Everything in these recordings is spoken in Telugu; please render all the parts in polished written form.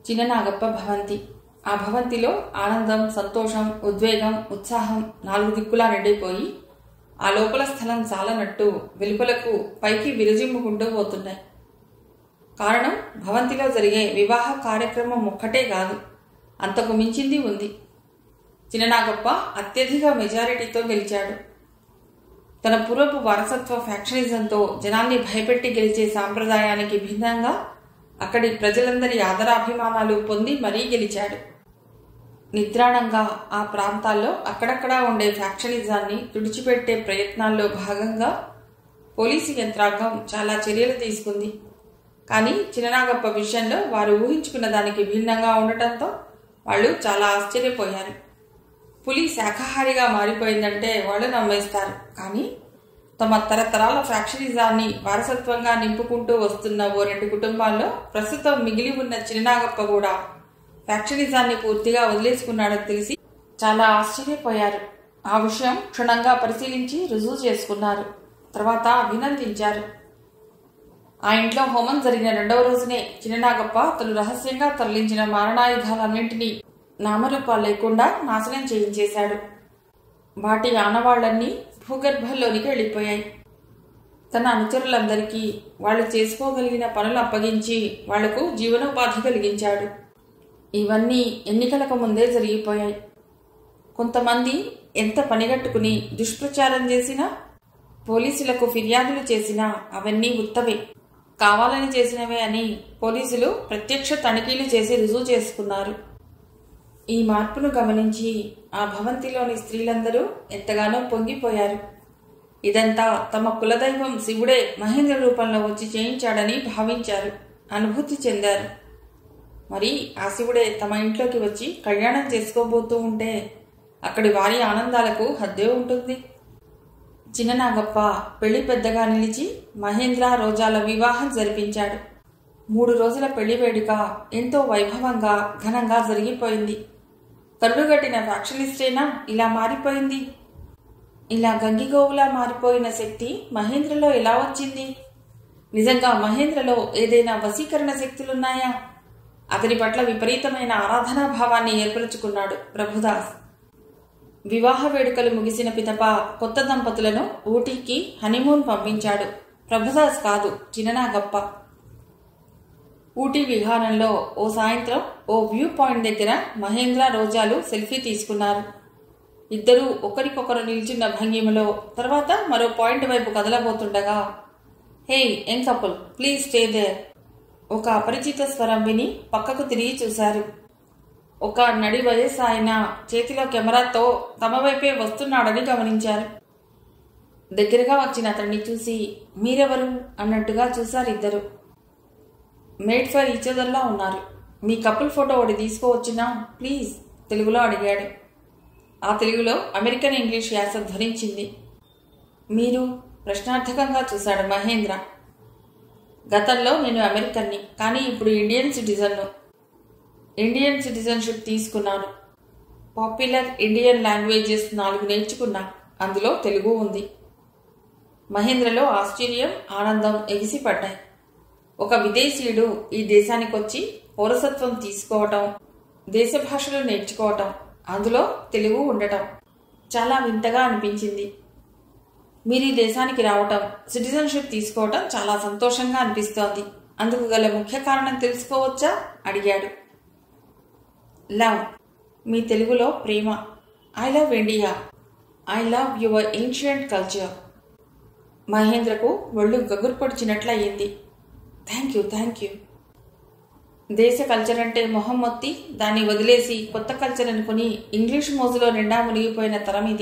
చిన్ననాగప్ప భవంతి. ఆ భవంతిలో ఆనందం, సంతోషం, ఉద్వేగం, ఉత్సాహం నాలుగు దిక్కులా నిండిపోయి ఆ లోపల స్థలం చాలనట్టు వెలుపలకు పైకి విరజిమ్ముకుంటూ పోతున్నాయి. కారణం భవంతిలో జరిగే వివాహ కార్యక్రమం ఒక్కటే కాదు, అంతకు మించింది ఉంది. చిన్ననాగప్ప అత్యధిక మెజారిటీతో గెలిచాడు. తన పూర్వపు వారసత్వ ఫ్యాక్షనిజంతో జనాల్ని భయపెట్టి గెలిచే సాంప్రదాయానికి భిన్నంగా అక్కడి ప్రజలందరి ఆదరాభిమానాలు పొంది మరీ గెలిచాడు. నిద్రాణంగా ఆ ప్రాంతాల్లో అక్కడక్కడా ఉండే ఫ్యాక్షనిజాన్ని తుడిచిపెట్టే ప్రయత్నాల్లో భాగంగా పోలీసు యంత్రాంగం చాలా చర్యలు తీసుకుంది. కానీ చిన్ననాగప్ప విషయంలో వారు ఊహించుకున్న దానికి భిన్నంగా ఉండటంతో వాళ్ళు చాలా ఆశ్చర్యపోయారు. పులి శాఖాహారిగా మారిపోయిందంటే వాళ్ళు నమ్మేస్తారు. కానీ తమ తరతరాల ఫ్యాక్షనిజాన్ని వారసత్వంగా నింపుకుంటూ వస్తున్న ఓ 2 కుటుంబాల్లో ప్రస్తుతం మిగిలి ఉన్న చిన్ననాగప్ప కూడా ఫ్యాక్షనిజాన్ని పూర్తిగా వదిలేసుకున్నాడని తెలిసి చాలా ఆశ్చర్యపోయారు. ఆ విషయం క్షుణ్ణంగా పరిశీలించి రుజువు చేసుకున్నారు. తర్వాత అభినందించారు. ఆ ఇంట్లో హోమం జరిగిన 2వ రోజునే చిన్ననాగప్ప తను రహస్యంగా తరలించిన మారణాయుధాలన్నింటినీ నామరూపాలు లేకుండా నాశనం చేయించేశాడు. వాటి ఆనవాళ్లన్నీ భూగర్భంలోనికి వెళ్ళిపోయాయి. తన అనుచరులందరికీ వాళ్ళు చేసుకోగలిగిన పనులు అప్పగించి వాళ్లకు జీవనోపాధి కలిగించాడు. ఇవన్నీ ఎన్నికలకు ముందే జరిగిపోయాయి. కొంతమంది ఎంత పనిగట్టుకుని దుష్ప్రచారం చేసినా, పోలీసులకు ఫిర్యాదులు చేసినా అవన్నీ ఉత్తవే, కావాలని చేసినవే అని పోలీసులు ప్రత్యక్ష తనిఖీలు చేసి రుజువు చేసుకున్నారు. ఈ మార్పును గమనించి ఆ భవంతిలోని స్త్రీలందరూ ఎంతగానో పొంగిపోయారు. ఇదంతా తమ కులదైవం శివుడే మహేంద్ర రూపంలో వచ్చి చేయించాడని భావించారు, అనుభూతి చెందారు. మరి ఆ శివుడే తమ ఇంట్లోకి వచ్చి కళ్యాణం చేసుకోబోతూ ఉంటే అక్కడి వారి ఆనందాలకు హద్దే ఉంటుంది. చిన్ననాగప్ప పెళ్లి పెద్దగా నిలిచి మహేంద్ర రోజాల వివాహం జరిపించాడు. 3 రోజుల పెళ్లి వేడుక ఎంతో వైభవంగా ఘనంగా జరిగిపోయింది. కరుడుగట్టిన ఫ్యాక్షనిస్టేనా ఇలా మారిపోయింది? ఇలా గంగిగోవులా మారిపోయిన శక్తి మహేంద్రలో ఎలా వచ్చింది? నిజంగా మహేంద్రలో ఏదైనా వశీకరణ శక్తులున్నాయా? అతని పట్ల విపరీతమైన ఆరాధనా భావాన్ని ఏర్పరచుకున్నాడు ప్రభుదాస్. వివాహ వేడుకలు ముగిసిన పిదప కొత్త దంపతులను ఊటీకి హనీమూన్ పంపించాడు. ప్రభుదాస్ కాదు, చిన్ననాగప్ప. ఊటీ విహారంలో ఓ సాయంత్రం ఓ వ్యూ పాయింట్ దగ్గర మహేంద్ర రోజాలు సెల్ఫీ తీసుకున్నారు. ఇద్దరూ ఒకరికొకరు నిల్చున్న భంగిమలో తర్వాత మరో పాయింట్ వైపు కదలబోతుండగా, hey young couple, please stay there, ఒక అపరిచిత స్వరం విని పక్కకు తిరిగి చూశారు. ఒక నడి వయస్సు ఆయన చేతిలో కెమెరాతో తమ వైపే వస్తున్నాడని గమనించారు. దగ్గరగా వచ్చిన అతన్ని చూసి మీరెవరు అన్నట్టుగా చూశారు ఇద్దరు. మేడ్ ఫర్ ఈచ్ అదర్లా ఉన్నారు. మీ కపుల్ ఫోటో ఒకటి తీసుకోవచ్చునా ప్లీజ్, తెలుగులో అడిగాడు. ఆ తెలుగులో అమెరికన్ ఇంగ్లీష్ యాస ధ్వనించింది. మీరు? ప్రశ్నార్థకంగా చూశాడు మహేంద్ర. గతంలో నేను అమెరికన్ని, కానీ ఇప్పుడు ఇండియన్ సిటిజన్ను. ఇండియన్ సిటిజన్షిప్ తీసుకున్నాను. పాపులర్ ఇండియన్ లాంగ్వేజెస్ 4 నేర్చుకున్నా, అందులో తెలుగు ఉంది. మహేంద్రలో ఆశ్చర్యం, ఆనందం ఎగిసిపడ్డాయి. ఒక విదేశీయుడు ఈ దేశానికొచ్చి పౌరసత్వం తీసుకోవటం, దేశ భాషలు నేర్చుకోవటం, అందులో తెలుగు ఉండటం చాలా వింతగా అనిపించింది. మీరు ఈ దేశానికి రావటం, సిటిజన్షిప్ తీసుకోవటం చాలా సంతోషంగా అనిపిస్తోంది. అందుకు గల ముఖ్య కారణం తెలుసుకోవచ్చా అడిగాడు. లవ్, మీ తెలుగులో ప్రేమ. I love India. I love your ancient culture. మహేంద్రకు ఒళ్ళు గగుర్పొడిచినట్లయింది. Thank you. దేశ కల్చర్ అంటే మొహం మొత్తి దాన్ని వదిలేసి కొత్త కల్చర్ అనుకుని ఇంగ్లీష్ మోజులో నిండా మునిగిపోయిన తరం ఇది.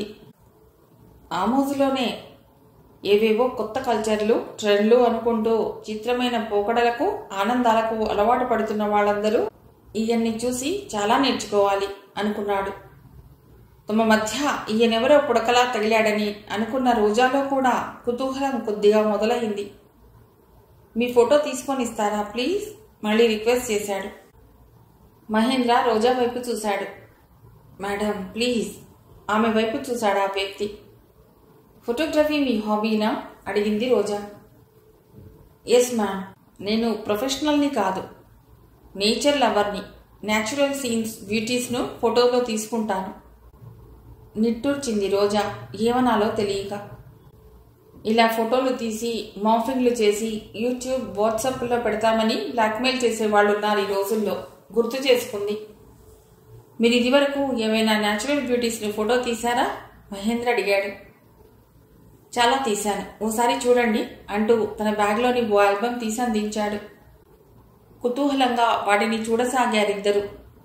ఆ మోజులోనే ఏవేవో కొత్త కల్చర్లు, ట్రెండ్లు అనుకుంటూ చిత్రమైన పోకడలకు, ఆనందాలకు అలవాటు పడుతున్న వాళ్ళందరూ ఈయన్ని చూసి చాలా నేర్చుకోవాలి అనుకున్నాడు. తమ మధ్య ఈయనెవరో పుడకలా తగిలాడని అనుకున్న రోజాలో కూడా కుతూహలం కొద్దిగా మొదలైంది. మీ ఫోటో తీసుకొని ఇస్తారా ప్లీజ్, మళ్ళీ రిక్వెస్ట్ చేశాడు. మహేంద్ర రోజా వైపు చూశాడు. మేడం ప్లీజ్, ఆమె వైపు చూశాడు ఆ వ్యక్తి. ఫోటోగ్రఫీ మీ హాబీనా అడిగింది రోజా. ఎస్ మ్యామ్, నేను ప్రొఫెషనల్ని కాదు, నేచర్ లవర్ని. న్యాచురల్ సీన్స్ బ్యూటీస్ను ఫోటోలో తీసుకుంటాను. నిట్టూర్చింది రోజా ఏమనాలో తెలియక. ఇలా ఫోటోలు తీసి మార్ఫింగ్లు చేసి యూట్యూబ్ వాట్సాప్లో పెడతామని బ్లాక్మెయిల్ చేసేవాళ్ళు ఉన్నారు ఈ రోజుల్లో. గుర్తు చేసుకుంది. మీరు ఇదివరకు ఏమైనా న్యాచురల్ బ్యూటీస్ని ఫోటో తీశారా? మహేంద్ర అడిగాడు. చాలా తీశాను, ఓసారి చూడండి అంటూ తన బ్యాగ్లోని ఓ ఆల్బమ్ తీసి అందించాడు. కుతూహలంగా వాటిని చూడసాగారిద్దరు.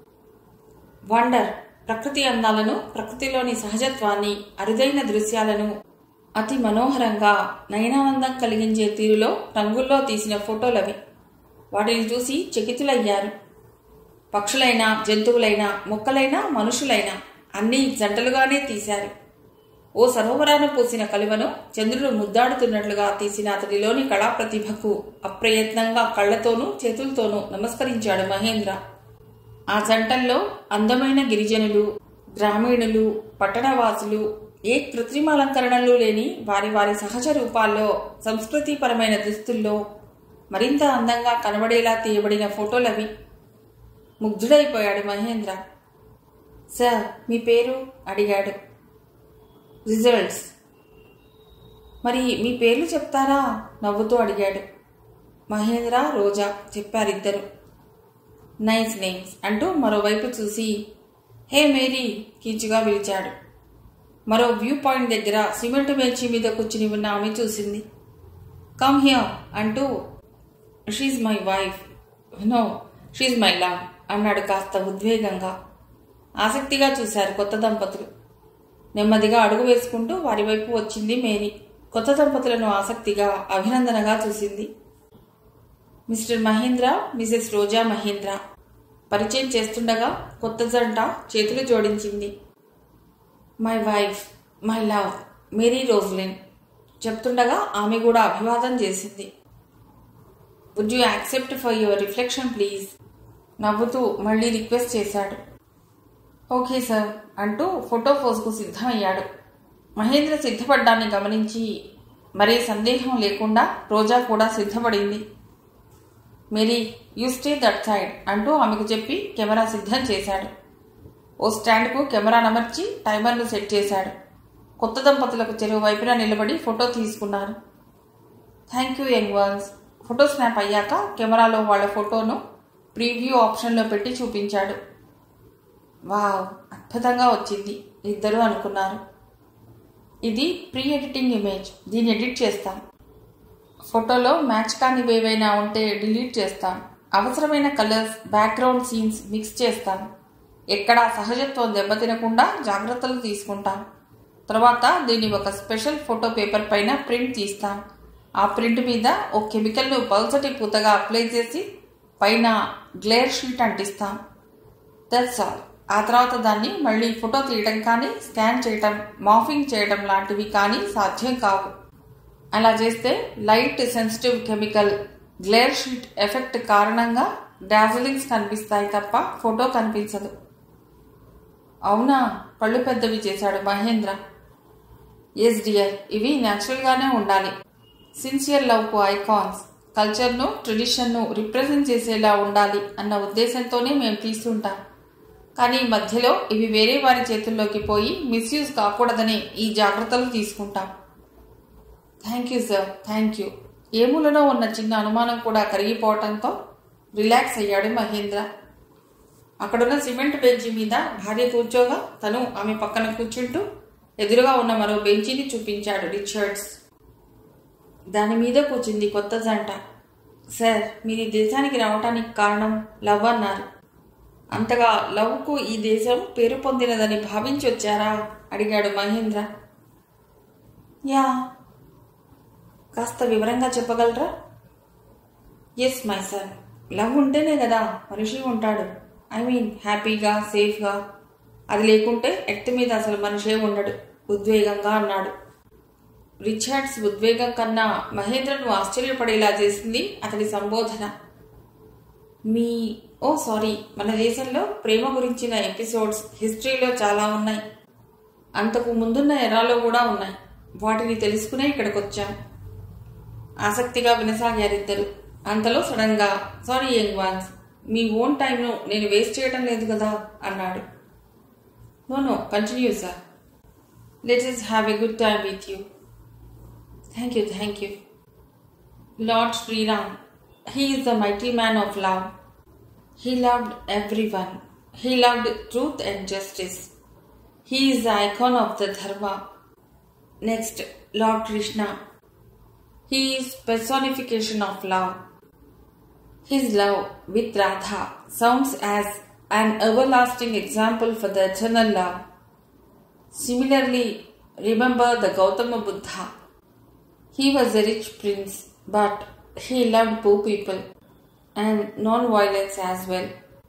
వండర్, ప్రకృతి అందాలను, ప్రకృతిలోని సహజత్వాన్ని, అరుదైన దృశ్యాలను అతి మనోహరంగా నయనానందం కలిగించే తీరులో రంగుల్లో తీసిన ఫోటోలవి. వాటిని చూసి చకితులయ్యారు. పక్షులైనా, జంతువులైనా, మొక్కలైనా, మనుషులైనా అన్నీ జంటలుగానే తీశారు. ఓ సరోవరాన పూసిన కలువను చంద్రుడు ముద్దాడుతున్నట్లుగా తీసిన అతడిలోని కళా ప్రతిభకు అప్రయత్నంగా కళ్లతోనూ చేతులతోనూ నమస్కరించాడు మహేంద్ర. ఆ జంటల్లో అందమైన గిరిజనులు, గ్రామీణులు, పట్టణవాసులు, ఏ కృత్రిమ అలంకరణలు లేని వారి వారి సహజ రూపాల్లో, సంస్కృతిపరమైన దుస్తుల్లో మరింత అందంగా కనబడేలా తీయబడిన ఫోటోలవి. ముగ్ధుడైపోయాడు మహేంద్ర. సార్, మీ పేరు అడిగాడు. రిజల్ట్స్. మరి మీ పేర్లు చెప్తారా? నవ్వుతూ అడిగాడు. మహేంద్ర, రోజా చెప్పారిద్దరు. నైస్ నేమ్స్ అంటూ మరోవైపు చూసి హే మేరీ కీచుగా పిలిచాడు. మరో వ్యూ పాయింట్ దగ్గర సిమెంట్ బెంచి మీద కూర్చుని ఉన్న ఆమె చూసింది. కమ్ హియర్ అంటూ she's my wife, no she's my love అన్నాడు కాస్త ఉద్వేగంగా. ఆసక్తిగా చూశారు కొత్త దంపతులు. నెమ్మదిగా అడుగు వేసుకుంటూ వారి వైపు వచ్చింది మేరీ. కొత్త దంపతులను ఆసక్తిగా, అభినందనగా చూసింది. మిస్టర్ మహేంద్ర, మిసెస్ రోజా మహేంద్ర పరిచయం చేస్తుండగా కొత్త జంట చేతులు జోడించింది. My wife, my love, Mary Roslyn చెప్తుండగా ఆమె కూడా అభివాదం చేసింది. Would you accept for your reflection please? నవ్వుతూ మళ్ళీ రిక్వెస్ట్ చేశాడు. ఓకే సార్ అంటూ ఫోటో పోజ్కు సిద్ధమయ్యాడు. మహేంద్ర సిద్ధపడ్డాన్ని గమనించి మరీ సందేహం లేకుండా రోజా కూడా సిద్ధపడింది. Mary, you stay that side అంటూ ఆమెకు చెప్పి కెమెరా సిద్ధం చేశాడు. ఓ స్టాండ్కు కెమెరా అమర్చి టైమర్ను సెట్ చేశాడు. కొత్త దంపతులకు చెరువు వైపున నిలబడి ఫోటో తీసుకున్నారు. Thank you young ones. Photo snap అయ్యాక కెమెరాలో వాళ్ల ఫోటోను ప్రీవ్యూ ఆప్షన్లో పెట్టి చూపించాడు. వావ్, అద్భుతంగా వచ్చింది ఇద్దరు అనుకున్నారు. ఇది ప్రీ ఎడిటింగ్ ఇమేజ్, దీన్ని ఎడిట్ చేస్తాం. ఫోటోలో మ్యాచ్ కానివి ఏవైనా ఉంటే డిలీట్ చేస్తాం. అవసరమైన కలర్స్, బ్యాక్గ్రౌండ్ సీన్స్ మిక్స్ చేస్తాం. ఎక్కడా సహజత్వం దెబ్బతినకుండా జాగ్రత్తలు తీసుకుంటాం. తర్వాత దీన్ని ఒక స్పెషల్ ఫోటో పేపర్ పైన ప్రింట్ తీస్తాం. ఆ ప్రింట్ మీద ఓ కెమికల్ను పల్చటి పూతగా అప్లై చేసి పైన గ్లేర్ షీట్ అంటిస్తాం. That's all. ఆ తర్వాత దాన్ని మళ్ళీ ఫోటో తీయడం కానీ, స్కాన్ చేయటం, మార్ఫింగ్ చేయడం లాంటివి కానీ సాధ్యం కావు. అలా చేస్తే light sensitive chemical glare sheet effect కారణంగా డార్జిలింగ్స్ కనిపిస్తాయి తప్ప ఫోటో కనిపించదు. అవునా? కళ్ళు పెద్దవి చేశాడు మహేంద్ర. ఎస్ డియర్, ఇవి న్యాచురల్గానే ఉండాలి. సిన్సియర్ లవ్కు ఐకాన్స్, కల్చర్ను, ట్రెడిషన్ను రిప్రజెంట్ చేసేలా ఉండాలి అన్న ఉద్దేశంతోనే మేము తీస్తుంటాం. కానీ మధ్యలో ఇవి వేరే వారి చేతుల్లోకి పోయి మిస్యూజ్ కాకూడదనే ఈ జాగ్రత్తలు తీసుకుంటాం. Thank you sir, thank you. ఏ మూలలో ఉన్న చిన్న అనుమానం కూడా కరిగిపోవటంతో రిలాక్స్ అయ్యాడు మహేంద్ర. అక్కడున్న సిమెంట్ బెంచి మీద భార్య కూర్చోగా తను ఆమె పక్కన కూర్చుంటూ ఎదురుగా ఉన్న మరో బెంచిని చూపించాడు రిచర్డ్స్. దాని మీద కూర్చుంది కొత్త జంట. సార్, మీరు ఈ దేశానికి రావటానికి కారణం లవ్ అన్నారు. అంతగా లవ్కు ఈ దేశం పేరు పొందినదని భావించి వచ్చారా? అడిగాడు మహేంద్ర. యా. కాస్త వివరంగా చెప్పగలరా? ఎస్ మై సన్, లవ్ ఉంటేనే కదా మనిషి ఉంటాడు. ఐ మీన్ హ్యాపీగా, సేఫ్గా. అది లేకుంటే ఎర్త్ మీద అసలు మనిషే ఉండడు. ఉద్వేగంగా అన్నాడు. రిచర్డ్స్ ఉద్వేగం కన్నా మహేంద్రను ఆశ్చర్యపడేలా చేసింది అతడి సంబోధన. సారీ, మన దేశంలో ప్రేమ గురించిన ఎపిసోడ్స్ హిస్టరీలో చాలా ఉన్నాయి. అంతకు ముందున్న ఎరాలో కూడా ఉన్నాయి. వాటిని తెలుసుకునే ఇక్కడికి వచ్చాం. ఆసక్తిగా వినసాగారిద్దరు. అంతలో సడన్గా సారీ యంగ్ వన్స్, మీ ఓన్ టైంను నేను వేస్ట్ చేయడం లేదు కదా అన్నాడు. No continue sir. Let us have a good time with you. Thank you. Lord Shriram, he is the mighty man of love. He loved everyone. He loved truth and justice. He is the icon of the dharma. Next, Lord Krishna. He is personification of love. His love with Radha sounds as an everlasting example for the eternal love. Similarly, remember the Gautama Buddha. He was a rich prince, but he loved poor people and non-violence as well.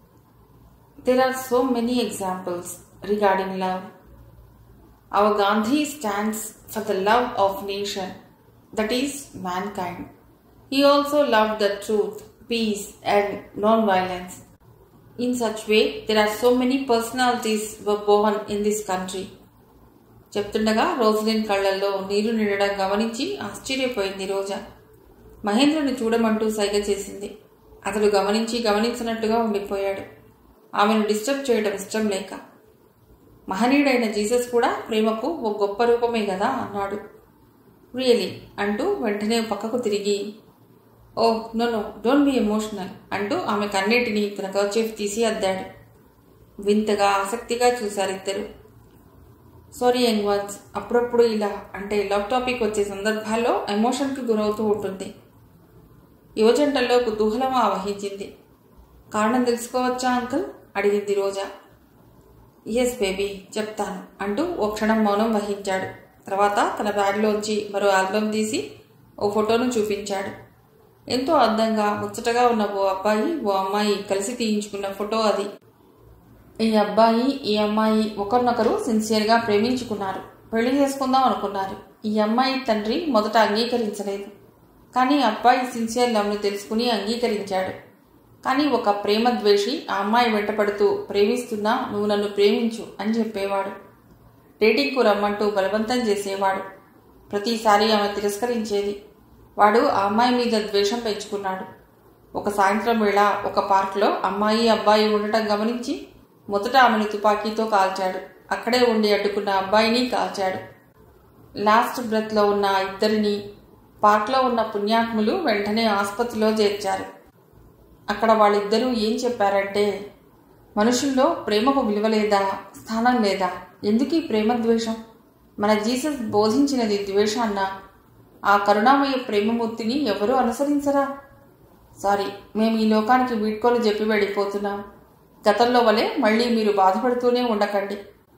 There are so many examples regarding love. Our Gandhi stands for the love of nation, that is mankind. He also loved the truth, peace and non-violence. In such way, there are so many personalities were born in this country. చెప్తుండగా రోజ్లిన్ కళ్ళల్లో నీరు నిండడం గమనించి ఆశ్చర్యపోయింది రోజా. మహేంద్రని చూడమంటూ సైగ చేసింది. అతడు గమనించినట్టుగా ఉండిపోయాడు. ఆమెను డిస్టర్బ్ చేయడం ఇష్టం లేక. మహనీయుడైన జీసస్ కూడా ప్రేమకు ఒక గొప్ప రూపమే కదా అన్నాడు. రియలీ అంటూ వెంటనే పక్కకు తిరిగి, oh no don't be emotional అంటూ ఆమె కన్నేటిని తన కర్చీఫ్ తీసి అద్దాడు. వింతగా ఆసక్తిగా చూశారిద్దరు. సారీ యంగ్ వన్స్, అప్పుడప్పుడు ఇలా అంటే లవ్ టాపిక్ వచ్చే సందర్భాల్లో ఎమోషన్కి గురవుతూ ఉంటుంది. యువజంటల్లో కుతూహలం ఆవహించింది. కారణం తెలుసుకోవచ్చా అంకుల్ అడిగింది రోజా. ఎస్ బేబీ, చెప్తాను అంటూ ఓ క్షణం మౌనం వహించాడు. తర్వాత తన బ్యాగ్లోంచి మరో ఆల్బమ్ తీసి ఓ ఫోటోను చూపించాడు. ఎంతో అందంగా ముచ్చటగా ఉన్న ఓ అబ్బాయి ఓ అమ్మాయి కలిసి తీయించుకున్న ఫోటో అది. ఈ అబ్బాయి ఈ అమ్మాయి ఒకరినొకరు సిన్సియర్గా ప్రేమించుకున్నారు. పెళ్లి చేసుకుందాం అనుకున్నారు. ఈ అమ్మాయి తండ్రి మొదట అంగీకరించలేదు. కానీ అబ్బాయి సిన్సియర్ లవ్ను తెలుసుకుని అంగీకరించాడు. కానీ ఒక ప్రేమద్వేషి ఆ అమ్మాయి వెంటపడుతూ ప్రేమిస్తున్నా నువ్వు నన్ను ప్రేమించు అని చెప్పేవాడు. డేటింగ్కు రమ్మంటూ బలవంతం చేసేవాడు. ప్రతిసారి ఆమె తిరస్కరించేది. వాడు ఆ అమ్మాయి మీద ద్వేషం పెంచుకున్నాడు. ఒక సాయంత్రం వేళ ఒక పార్క్లో అమ్మాయి అబ్బాయి ఉండటం గమనించి మొదట ఆమెను తుపాకీతో కాల్చాడు. అక్కడే ఉండి అడ్డుకున్న అబ్బాయిని కాల్చాడు. లాస్ట్ బ్రెత్లో ఉన్న ఇద్దరిని పార్క్లో ఉన్న పుణ్యాత్ములు వెంటనే ఆసుపత్రిలో చేర్చారు. అక్కడ వాళ్ళిద్దరూ ఏం చెప్పారంటే, మనుషుల్లో ప్రేమకు విలువ లేదా, స్థానం లేదా, ఎందుకీ ప్రేమద్వేషం? మన జీసస్ బోధించినది ద్వేషాన్న. ఆ కరుణామయ ప్రేమమూర్తిని ఎవరూ అనుసరించరా? సారీ, మేము ఈ లోకానికి వీడ్కోలు చెప్పి వెళ్ళిపోతున్నాం. గతంలో వలె మళ్ళీ మీరు బాధపడుతూనే ఉండకండి.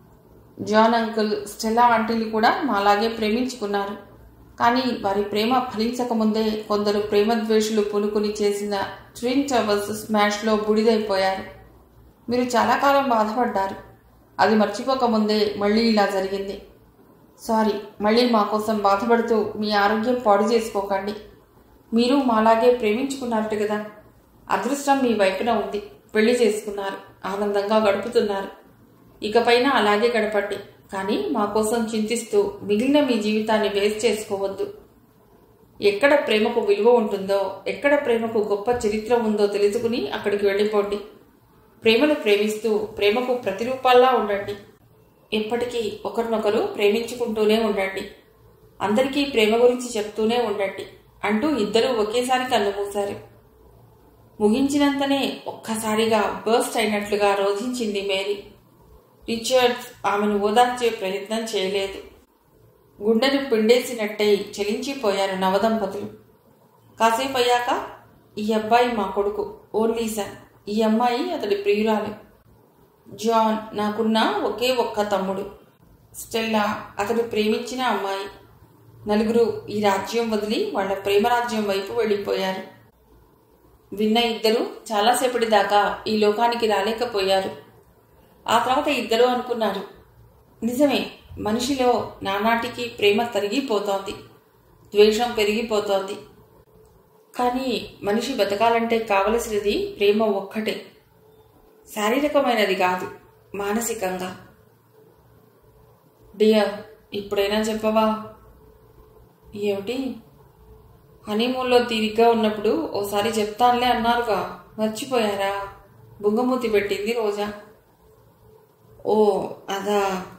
జాన్ అంకుల్, స్టెల్లా ఆంటీలు కూడా మాలాగే ప్రేమించుకున్నారు. కానీ వారి ప్రేమ ఫలించకముందే కొందరు ప్రేమద్వేషులు పూనుకుని చేసిన ట్విన్ టవర్స్ స్మాష్లో బూడిదైపోయారు. మీరు చాలా కాలం బాధపడ్డారు. అది మర్చిపోకముందే మళ్ళీ ఇలా జరిగింది. సారీ, మళ్ళీ మా కోసం బాధపడుతూ మీ ఆరోగ్యం పాడు చేసుకోకండి. మీరు మాలాగే ప్రేమించుకున్నారట కదా. అదృష్టం మీ వైపున ఉంది. పెళ్లి చేసుకున్నారు, ఆనందంగా గడుపుతున్నారు. ఇకపైన అలాగే గడపండి. కానీ మా కోసం చింతిస్తూ మిగిలిన మీ జీవితాన్ని వేస్ట్ చేసుకోవద్దు. ఎక్కడ ప్రేమకు విలువ ఉంటుందో, ఎక్కడ ప్రేమకు గొప్ప చరిత్ర ఉందో తెలుసుకుని అక్కడికి వెళ్ళిపోండి. ప్రేమను ప్రేమిస్తూ ప్రేమకు ప్రతిరూపాల్లా ఉండండి. ఎప్పటికీ ఒకరినొకరు ప్రేమించుకుంటూనే ఉండండి. అందరికీ ప్రేమ గురించి చెప్తూనే ఉండండి అంటూ ఇద్దరూ ఒకేసారి కళ్ళు మూశారు. ముగించినంతనే ఒక్కసారిగా బర్స్ట్ అయినట్లుగా రోధించింది మేరీ. రిచర్డ్స్ ఆమెను ఓదార్చే ప్రయత్నం చేయలేదు. గుండెను పిండేసినట్టే చలించిపోయారు నవదంపతులు. కాసేపు అయ్యాక, ఈ అబ్బాయి మా కొడుకు, ఓన్లీ సన్. ఈ అమ్మాయి అతడి ప్రియురాలు. జాన్ నాకున్న ఒకే ఒక్క తమ్ముడు. స్టెల్లా అతడు ప్రేమించిన అమ్మాయి. నలుగురు ఈ రాజ్యం వదిలి వాళ్ల ప్రేమరాజ్యం వైపు వెళ్ళిపోయారు. విన్న ఇద్దరు చాలాసేపటి దాకా ఈ లోకానికి రాలేకపోయారు. ఆ తర్వాత ఇద్దరు అనుకున్నారు, నిజమే, మనిషిలో నానాటికి ప్రేమ తరిగిపోతోంది, ద్వేషం పెరిగిపోతోంది. కానీ మనిషి బతకాలంటే కావలసినది ప్రేమ ఒక్కటే. శారీరకమైనది కాదు, మానసికంగా. డియర్, ఇప్పుడైనా చెప్పవా? ఏమిటి? హనీమూన్లో తీరిగ్గా ఉన్నప్పుడు ఓసారి చెప్తానులే అన్నారుగా, మర్చిపోయారా? బుంగమూతి పెట్టింది రోజా. ఓ అదా,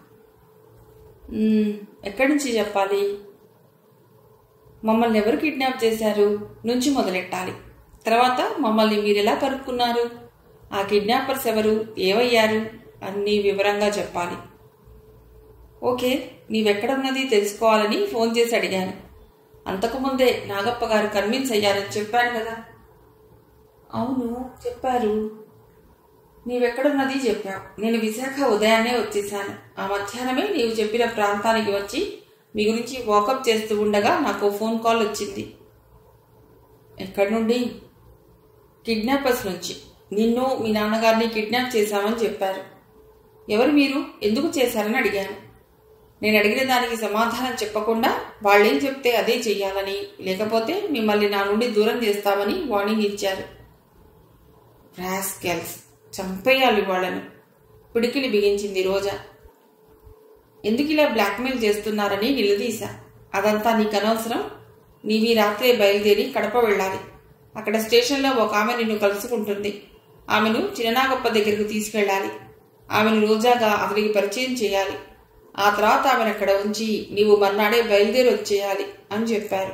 ఎక్కడి నుంచి చెప్పాలి? మమ్మల్ని ఎవరు కిడ్నాప్ చేశారు నుంచి మొదలెట్టాలి. తర్వాత మమ్మల్ని మీరెలా కనుక్కున్నారు, ఆ కిడ్నాపర్స్ ఎవరు, ఏవయ్యారు అన్నీ వివరంగా చెప్పాలి. ఓకే, నీవెక్కడున్నది తెలుసుకోవాలని ఫోన్ చేసి అడిగాను. అంతకుముందే నాగప్ప గారు కన్విన్స్ అయ్యారని చెప్పాను కదా. అవును చెప్పారు. నీవెక్కడున్నది చెప్పావు. నేను విశాఖ ఉదయాన్నే వచ్చేసాను. ఆ మధ్యాహ్నమే నీవు చెప్పిన ప్రాంతానికి వచ్చి మీ గురించి వాకప్ చేస్తూ ఉండగా నాకు ఫోన్ కాల్ వచ్చింది. ఎక్కడి నుండి? కిడ్నాపర్స్ నుంచి. నిన్ను మీ నాన్నగారిని కిడ్నాప్ చేశామని చెప్పారు. ఎవరు మీరు, ఎందుకు చేశారని అడిగాను. నేను అడిగిన దానికి సమాధానం చెప్పకుండా వాళ్ళేం చెప్తే అదే చెయ్యాలని, లేకపోతే మిమ్మల్ని నా నుండి దూరం చేస్తామని వార్నింగ్ ఇచ్చారు. రాస్కెల్స్, చంపేయాలి వాళ్ళను, పిడికిలి బిగించింది రోజా. ఎందుకు ఇలా బ్లాక్మెయిల్ చేస్తున్నారని నిలదీశా. అదంతా నీకు అనవసరం. నీవి రాత్రే బయలుదేరి కడప వెళ్ళాలి. అక్కడ స్టేషన్లో ఒక ఆమె నిన్ను కలుసుకుంటుంది. ఆమెను చిన్ననాగప్ప దగ్గరకు తీసుకెళ్ళాలి. ఆమెను రోజాగా అతనికి పరిచయం చేయాలి. ఆ తర్వాత ఆమెను అక్కడ ఉంచి నీవు మర్నాడే బయలుదేరి వచ్చేయాలి అని చెప్పారు.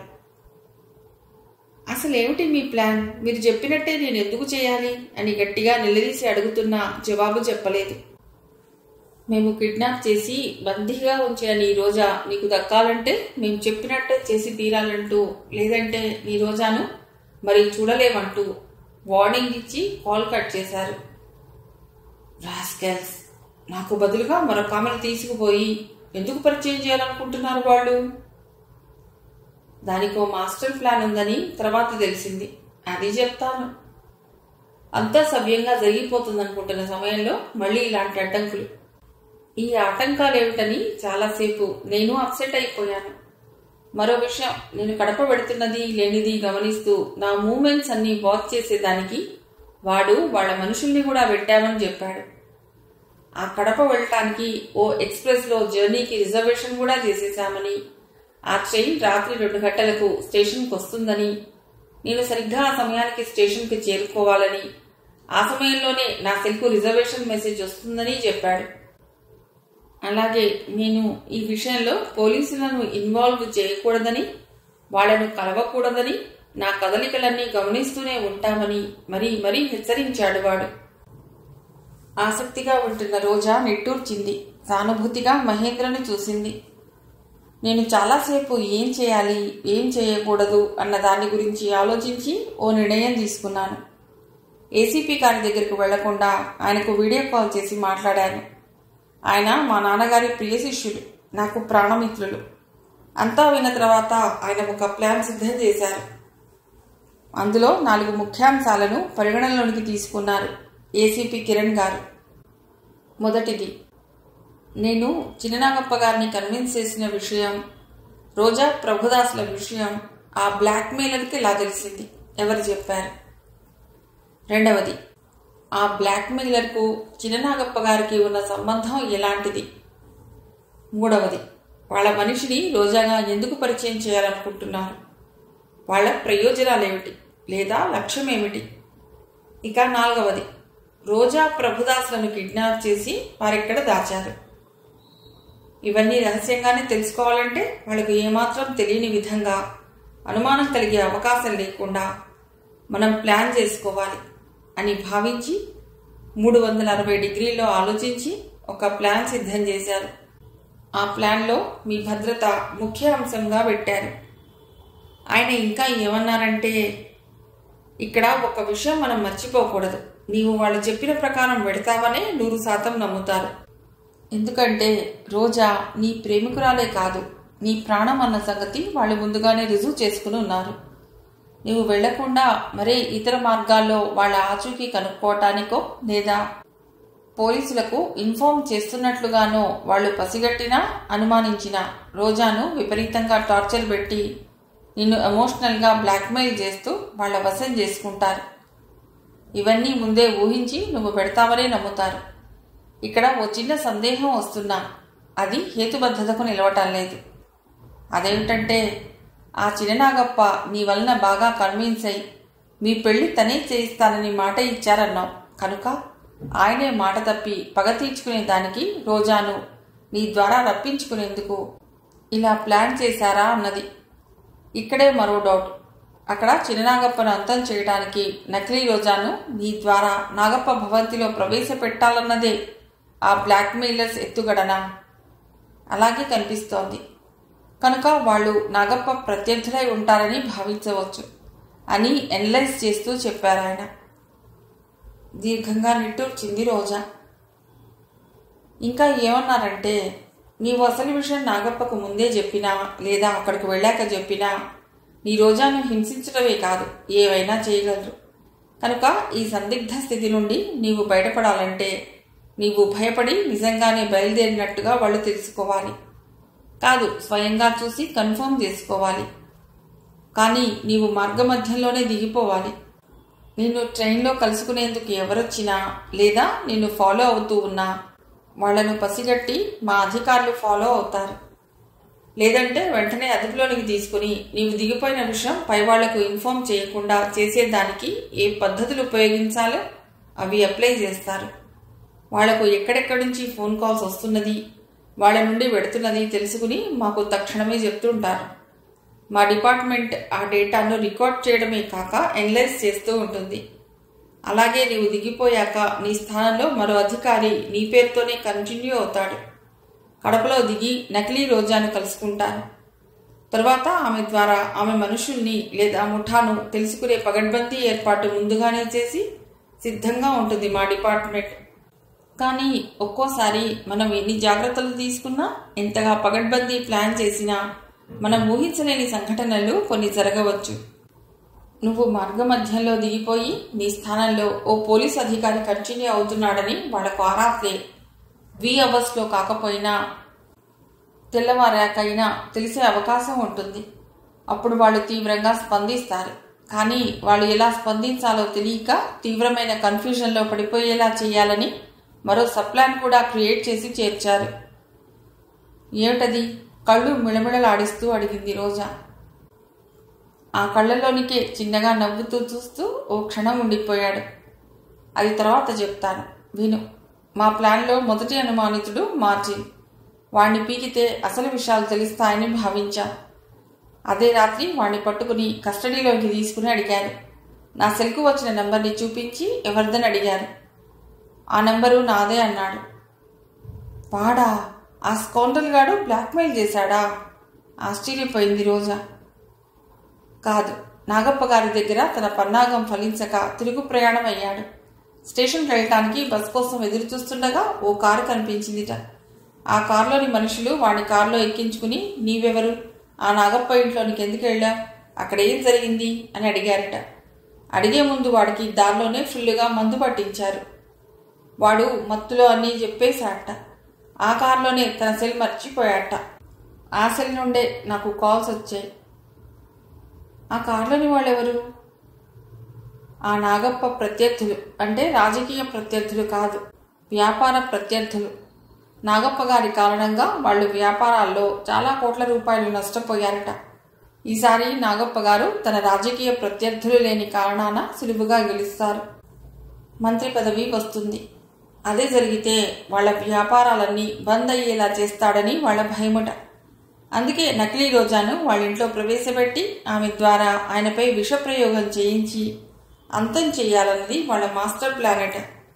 అసలేమిటి మీ ప్లాన్? మీరు చెప్పినట్టే నేను ఎందుకు చేయాలి అని గట్టిగా నిలదీసి అడుగుతున్నా జవాబు చెప్పలేదు. మేము కిడ్నాప్ చేసి బందీగా ఉంచిన నీ రోజా నీకు దక్కాలంటే మేము చెప్పినట్టే చేసి తీరాలంటూ, లేదంటే నీ రోజాను మరి చూడలేమంటూ వార్నింగ్ ఇచ్చి కాల్ కట్ చేశారు. రాస్కెల్స్, నాకు బదులుగా మరొక ఆమెను తీసుకుపోయి ఎందుకు పరిచయం చేయాలనుకుంటున్నారు వాళ్ళు? దానికో మాస్టర్ ప్లాన్ ఉందని తర్వాత తెలిసింది. అది చెప్తాను. అంతా సవ్యంగా జరిగిపోతుందనుకుంటున్న సమయంలో మళ్ళీ ఇలాంటి అడ్డంకులు. ఈ ఆటంకాలేమిటని చాలాసేపు నేను అప్సెట్ అయిపోయాను. మరో విషయం, నేను కడప పెడుతున్నది లేనిది గమనిస్తూ నా మూమెంట్స్ అన్నీ వాచ్ చేసేదానికి వాడు వాళ్ళ మనుషుల్ని కూడా పెట్టామని చెప్పాడు. ఆ కడప వెళ్ళటానికి ఓ ఎక్స్ప్రెస్లో జర్నీకి రిజర్వేషన్ కూడా చేసేశామని, ఆ ట్రైన్ రాత్రి 2 గంటలకు స్టేషన్కి వస్తుందని, నేను సరిగ్గా ఆ సమయానికి స్టేషన్కి చేరుకోవాలని, ఆ సమయంలోనే నా సెల్కు రిజర్వేషన్ మెసేజ్ వస్తుందని చెప్పాడు. అలాగే నేను ఈ విషయంలో పోలీసులను ఇన్వాల్వ్ చేయకూడదని, వాళ్లను కలవకూడదని, నా కదలికలన్నీ గమనిస్తూనే ఉంటామని మరీ మరీ హెచ్చరించాడు వాడు. ఆసక్తిగా ఉంటున్న రోజా నిట్టూర్చింది. సానుభూతిగా మహేంద్రను చూసింది. నేను చాలాసేపు ఏం చేయాలి, ఏం చేయకూడదు అన్న దాని గురించి ఆలోచించి ఓ నిర్ణయం తీసుకున్నాను. ఏసీపీ గారి దగ్గరకు వెళ్లకుండా ఆయనకు వీడియో కాల్ చేసి మాట్లాడాను. ఆయన మా నాన్నగారి ప్రియ శిష్యులు, నాకు ప్రాణమిత్రులు. అంతా విన్న తర్వాత ఆయన ఒక ప్లాన్ సిద్ధం చేశారు. అందులో 4 ముఖ్యాంశాలను పరిగణనలోనికి తీసుకున్నారు ఏసీపీ కిరణ్ గారు. మొదటిది, నేను చిన్ననాగప్ప గారిని కన్విన్స్ చేసిన విషయం, రోజా ప్రభుదాసుల విషయం, ఆ బ్లాక్మెయిలర్కి ఎలా తెలిసింది, ఎవరు చెప్పారు. రెండవది, ఆ బ్లాక్మెయిలర్కు చిన్ననాగప్ప గారికి ఉన్న సంబంధం ఎలాంటిది. మూడవది, వాళ్ళ మనిషిని రోజాగా ఎందుకు పరిచయం చేయాలనుకుంటున్నారు, వాళ్ళ ప్రయోజనాలేమిటి లేదా లక్ష్యం ఏమిటి. ఇక నాలుగవది, రోజా ప్రభుదాసులను కిడ్నాప్ చేసి వారెక్కడ దాచారు. ఇవన్నీ రహస్యంగానే తెలుసుకోవాలంటే వాళ్ళకు ఏమాత్రం తెలియని విధంగా, అనుమానం కలిగే అవకాశం లేకుండా మనం ప్లాన్ చేసుకోవాలి అని భావించి 360 డిగ్రీల్లో ఆలోచించి ఒక ప్లాన్ సిద్ధం చేశారు. ఆ ప్లాన్లో మీ భద్రత ముఖ్య అంశంగా పెట్టారు. ఆయన ఇంకా ఏమన్నారంటే, ఇక్కడ ఒక విషయం మనం మర్చిపోకూడదు. నీవు వాళ్ళు చెప్పిన ప్రకారం పెడతావనే 100% నమ్ముతారు. ఎందుకంటే రోజా నీ ప్రేమికురాలే కాదు, నీ ప్రాణం అన్న సంగతి వాళ్ళు ముందుగానే రుజువు చేసుకుని ఉన్నారు. నువ్వు వెళ్లకుండా మరే ఇతర మార్గాల్లో వాళ్ళ ఆచూకీ కనుక్కోవటానికో లేదా పోలీసులకు ఇన్ఫార్మ్ చేస్తున్నట్లుగానో వాళ్ళు పసిగట్టినా అనుమానించినా రోజాను విపరీతంగా టార్చర్ పెట్టి నిన్ను ఎమోషనల్గా బ్లాక్మెయిల్ చేస్తూ వాళ్ళ వశం చేసుకుంటారు. ఇవన్నీ ముందే ఊహించి నువ్వు పెడతావనే నమ్ముతారు. ఇక్కడ ఓ చిన్న సందేహం వస్తున్నా అది హేతుబద్ధతకు నిలవటం లేదు. అదేమిటంటే, ఆ చిన్ననాగప్ప నీ వలన బాగా కన్విన్స్ అయి మీ పెళ్లి తనే చేయిస్తానని మాట ఇచ్చారన్నావు కనుక ఆయనే మాట తప్పి పగ తీర్చుకునే దానికి రోజాను నీ ద్వారా రప్పించుకునేందుకు ఇలా ప్లాన్ చేశారా అన్నది. ఇక్కడే మరో డౌట్. అక్కడ చిన్ననాగప్పను అంతం చేయడానికి నకిలీ రోజాను నీ ద్వారా నాగప్ప భవంతిలో ప్రవేశపెట్టాలన్నదే ఆ బ్లాక్మెయిలర్స్ ఎత్తుగడనా? అలాగే కనిపిస్తోంది. కనుక వాళ్ళు నాగప్ప ప్రత్యర్థులై ఉంటారని భావించవచ్చు అని ఎనలైజ్ చేస్తూ చెప్పారాయన. దీర్ఘంగా నిట్టూర్చింది రోజా. ఇంకా ఏమన్నారంటే, నీవు అసలు విషయం నాగప్పకు ముందే చెప్పినా లేదా అక్కడికి వెళ్ళాక చెప్పినా నీ రోజాను హింసించడమే కాదు ఏవైనా చేయగలరు. కనుక ఈ సందిగ్ధ స్థితి నుండి నీవు బయటపడాలంటే నీవు భయపడి నిజంగానే బయలుదేరినట్టుగా వాళ్ళు తెలుసుకోవాలి. కాదు, స్వయంగా చూసి కన్ఫర్మ్ చేసుకోవాలి. కానీ నీవు మార్గమధ్యంలోనే దిగిపోవాలి. నిన్ను ట్రైన్లో కలుసుకునేందుకు ఎవరొచ్చినా లేదా నిన్ను ఫాలో అవుతూ ఉన్నా వాళ్లను పసిగట్టి మా అధికారులు ఫాలో అవుతారు. లేదంటే వెంటనే అదుపులోనికి తీసుకుని నీవు దిగిపోయిన విషయం పైవాళ్లకు ఇన్ఫార్మ్ చేయకుండా చేసేదానికి ఏ పద్ధతులు ఉపయోగించాలో అవి అప్లై చేస్తారు. వాళ్లకు ఎక్కడెక్కడి నుంచి ఫోన్ కాల్స్ వస్తున్నది, వాళ్ల నుండి వెడుతున్నది తెలుసుకుని మాకు తక్షణమే చెప్తుంటారు. మా డిపార్ట్మెంట్ ఆ డేటాను రికార్డ్ చేయడమే కాక ఎనలైజ్ చేస్తూ ఉంటుంది. అలాగే నీవు దిగిపోయాక నీ స్థానంలో మరో అధికారి నీ పేరుతోనే కంటిన్యూ అవుతాడు. కడపలో దిగి నకిలీ రోజాను కలుసుకుంటాను. తరువాత ఆమె ద్వారా ఆమె మనుషుల్ని లేదా ముఠాను తెలుసుకునే పగడ్బందీ ఏర్పాటు ముందుగానే చేసి సిద్ధంగా ఉంటుంది మా డిపార్ట్మెంట్. కానీ ఒక్కోసారి మనం ఎన్ని జాగ్రత్తలు తీసుకున్నా, ఎంతగా పగడ్బందీ ప్లాన్ చేసినా మనం ఊహించలేని సంఘటనలు కొన్ని జరగవచ్చు. నువ్వు మార్గమధ్యంలో దిగిపోయి నీ స్థానంలో ఓ పోలీస్ అధికారి కంటిన్యూ అవుతున్నాడని వాళ్లకు ఆరాత్లే అవర్స్లో కాకపోయినా తెల్లవారాకైనా తెలిసే అవకాశం ఉంటుంది. అప్పుడు వాళ్ళు తీవ్రంగా స్పందిస్తారు. కానీ వాళ్ళు ఎలా స్పందించాలో తెలియక తీవ్రమైన కన్ఫ్యూజన్లో పడిపోయేలా చేయాలని మరో సప్లాన్ కూడా క్రియేట్ చేసి చేర్చారు. ఏమిటది? కళ్ళు మిళమిళలాడిస్తూ అడిగింది రోజా. ఆ కళ్ళలోనికే చిన్నగా నవ్వుతూ చూస్తూ ఓ క్షణం ఉండిపోయాడు. అది తర్వాత చెప్తాను, విను. మా ప్లాన్లో మొదటి అనుమానితుడు మార్జిన్. వాణ్ణి పీకితే అసలు విషయాలు తెలుస్తాయని భావించా. అదే రాత్రి వాణ్ణి పట్టుకుని కస్టడీలోకి తీసుకుని అడిగారు. నా సెల్కు వచ్చిన నంబర్ని చూపించి ఎవరిదని అడిగారు. ఆ నంబరు నాదే అన్నాడు. వాడా? ఆ స్కౌండల్ గాడు బ్లాక్మెయిల్ చేశాడా? ఆశ్చర్యపోయింది రోజా. కాదు, నాగప్ప గారి దగ్గర తన పన్నాగం ఫలించక తిరుగు ప్రయాణం అయ్యాడు. స్టేషన్కి వెళ్ళటానికి బస్ కోసం ఎదురు చూస్తుండగా ఓ కారు కనిపించిందిట. ఆ కారులోని మనుషులు వాడి కారులో ఎక్కించుకుని నీవెవరు, ఆ నాగప్ప ఇంట్లోనికి ఎందుకు వెళ్ళావు, అక్కడ ఏం జరిగింది అని అడిగారట. అడిగే ముందు వాడికి దారిలోనే ఫుల్లుగా మందు పట్టించారు. వాడు మత్తులో అన్నీ చెప్పేశాట. ఆ కారులోనే తన సెల్ మర్చిపోయాట. ఆ సెల్ నుండే నాకు కాల్స్ వచ్చాయి. ఆ కారులోని వాళ్ళెవరు? ఆ నాగప్ప ప్రత్యర్థులు. అంటే రాజకీయ ప్రత్యర్థులు కాదు, వ్యాపార ప్రత్యర్థులు. నాగప్ప గారి కారణంగా వాళ్ళు వ్యాపారాల్లో చాలా కోట్ల రూపాయలు నష్టపోయారట. ఈసారి నాగప్ప గారు తన రాజకీయ ప్రత్యర్థులు లేని కారణాన సులువుగా గెలుస్తారు. మంత్రి పదవి వస్తుంది. అదే జరిగితే వాళ్ల వ్యాపారాలన్నీ బంద్ అయ్యేలా చేస్తాడని వాళ్ల భయముట. అందుకే నకిలీ రోజాను వాళ్ళింట్లో ప్రవేశపెట్టి ఆమె ద్వారా ఆయనపై విషప్రయోగం చేయించి అంతం చేయాలన్నది వాళ్ళ మాస్టర్ ప్లానెట్.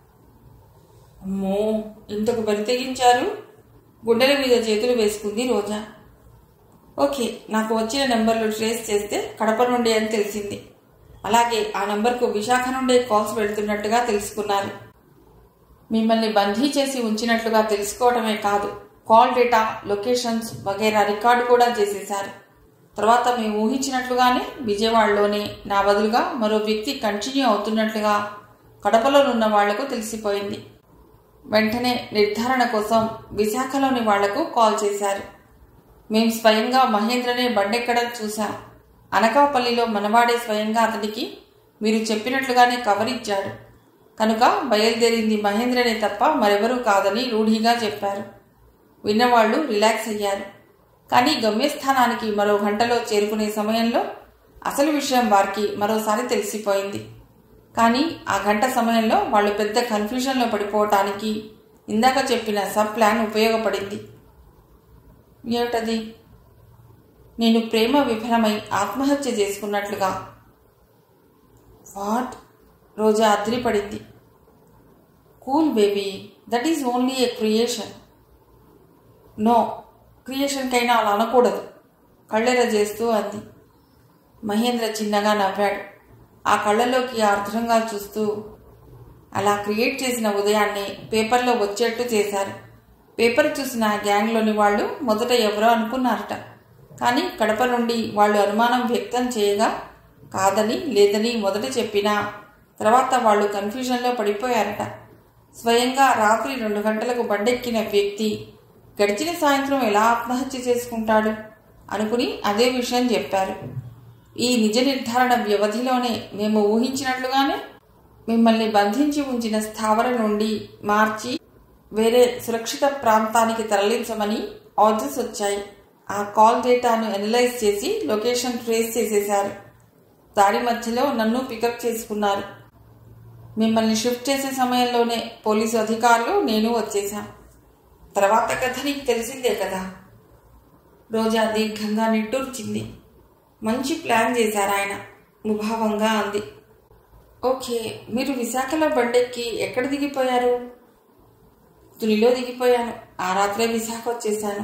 అమ్మో, ఇంతకు బరి తెగించారు. గుండెల మీద చేతులు వేసుకుంది రోజా. ఓకే, నాకు వచ్చిన నెంబర్లు ట్రేస్ చేస్తే కడప నుండి అని తెలిసింది. అలాగే ఆ నంబర్కు విశాఖ నుండే కాల్స్ వెళుతున్నట్టుగా తెలుసుకున్నారు. మిమ్మల్ని బందీ చేసి ఉంచినట్లుగా తెలుసుకోవడమే కాదు, కాల్ డేటా, లొకేషన్స్ వగైరా రికార్డు కూడా చేసేశారు. తర్వాత మేము ఊహించినట్లుగానే విజయవాడలోనే నా బదులుగా మరో వ్యక్తి కంటిన్యూ అవుతున్నట్లుగా కడపలోనున్న వాళ్లకు తెలిసిపోయింది. వెంటనే నిర్ధారణ కోసం విశాఖలోని వాళ్లకు కాల్ చేశారు. మేం స్వయంగా మహేంద్రనే బండెక్కడం చూశాం. అనకాపల్లిలో మనవాడే స్వయంగా అతనికి మీరు చెప్పినట్లుగానే కవర్ ఇచ్చాడు. కనుక బయలుదేరింది మహేంద్రనే తప్ప మరెవరూ కాదని రూఢిగా చెప్పారు. విన్నవాళ్లు రిలాక్స్ అయ్యారు. కానీ గమ్యస్థానానికి మరో గంటలో చేరుకునే సమయంలో అసలు విషయం వారికి మరోసారి తెలిసిపోయింది. కానీ ఆ గంట సమయంలో వాళ్ళు పెద్ద కన్ఫ్యూజన్లో పడిపోవటానికి ఇందాక చెప్పిన సబ్ ప్లాన్ ఉపయోగపడింది. ఏమిటది? నేను ప్రేమ విఫలమై ఆత్మహత్య చేసుకున్నట్లుగా. వాట్? రోజా అదిరిపడింది. Cool baby, that is only a creation. No, క్రియేషన్కైనా అలా అనకూడదు, కళ్ళెర చేస్తూ అంది. మహేంద్ర చిన్నగా నవ్వాడు. ఆ కళ్ళలోకి ఆర్ద్రంగా చూస్తూ, అలా క్రియేట్ చేసిన ఉదయాన్నే పేపర్లో వచ్చేట్టు చేశారు. పేపర్ చూసిన గ్యాంగ్లోని వాళ్ళు మొదట ఎవరో అనుకున్నారట. కానీ కడప నుండి వాళ్ళు అనుమానం వ్యక్తం చేయగా కాదని లేదని మొదట చెప్పినా తర్వాత వాళ్ళు కన్ఫ్యూజన్లో పడిపోయారట. స్వయంగా రాత్రి 2 గంటలకు బండెక్కిన వ్యక్తి గడిచిన సాయంత్రం ఎలా ఆత్మహత్య చేసుకుంటాడు అనుకుని అదే విషయం చెప్పారు. ఈ నిజ నిర్ధారణ వ్యవధిలోనే మేము ఊహించినట్లుగానే మిమ్మల్ని బంధించి ఉంచిన స్థావరం నుండి మార్చి వేరే సురక్షిత ప్రాంతానికి తరలించమని ఆర్డర్స్ వచ్చాయి. ఆ కాల్ డేటాను అనలైజ్ చేసి లొకేషన్ ట్రేస్ చేసేశారు. దారి మధ్యలో నన్ను పికప్ చేసుకున్నారు. మిమ్మల్ని షిఫ్ట్ చేసే సమయంలోనే పోలీసు అధికారులు నేను వచ్చేశాం. తర్వాత కథ నీకు తెలిసిందే కదా. రోజా దీర్ఘంగా నిట్టూర్చింది. మంచి ప్లాన్ చేశారు ఆయన, ముభావంగా అంది. ఓకే, మీరు విశాఖలో బండెక్కి ఎక్కడ దిగిపోయారు? తునిలో దిగిపోయాను. ఆ రాత్రే విశాఖ వచ్చేశాను.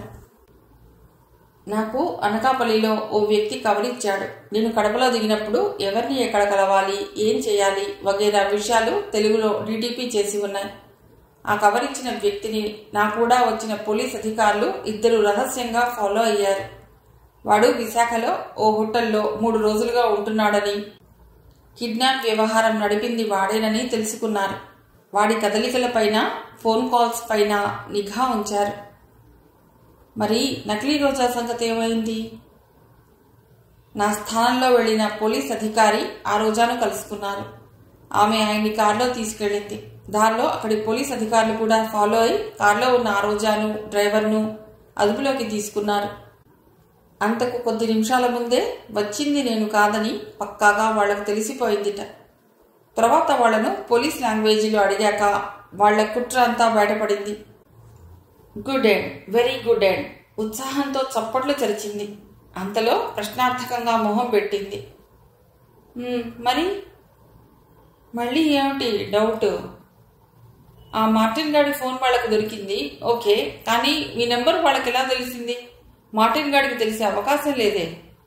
నాకు అనకాపల్లిలో ఓ వ్యక్తి కవర్ ఇచ్చాడు. నేను కడపలో దిగినప్పుడు ఎవరిని ఎక్కడ కలవాలి, ఏం చేయాలి వగైరా విషయాలు తెలుగులో డీటీపీ చేసి ఉన్నాయి. ఆ కవర్ ఇచ్చిన వ్యక్తిని నా కూడా వచ్చిన పోలీస్ అధికారులు 2 రహస్యంగా ఫాలో అయ్యారు. వాడు విశాఖలో ఓ హోటల్లో 3 రోజులుగా ఉంటున్నాడని, కిడ్నాప్ వ్యవహారం నడిపింది వాడేనని తెలుసుకున్నారు. వాడి కదలికలపైన, ఫోన్ కాల్స్ పైన నిఘా ఉంచారు. మరి నకిలీ రోజా సంగతి ఏమైంది? నా స్థానంలో వెళ్లిన పోలీస్ అధికారి ఆ రోజాను కలుసుకున్నారు. ఆమె ఆయన్ని కారులో తీసుకెళ్ళింది. దారిలో అక్కడి పోలీస్ అధికారులు కూడా ఫాలో అయి కారులో ఉన్న ఆ రోజాను, డ్రైవర్ను అదుపులోకి తీసుకున్నారు. అంతకు కొద్ది నిమిషాల ముందే వచ్చింది నేను కాదని పక్కాగా వాళ్లకు తెలిసిపోయిందిట. తర్వాత వాళ్లను పోలీస్ లాంగ్వేజీలో అడిగాక వాళ్ల కుట్ర అంతా బయటపడింది. Good end, very good end. ఉత్సాహంతో చప్పట్లు చరిచింది. అంతలో ప్రశ్నార్థకంగా మొహం పెట్టింది. మరి మళ్ళీ ఏమిటి డౌట్? ఆ మార్టిన్ గాడి ఫోన్ వాళ్ళకు దొరికింది, ఓకే. కానీ మీ నెంబర్ వాళ్ళకి ఎలా తెలిసింది? మార్టిన్ గాడికి తెలిసే అవకాశం లేదే.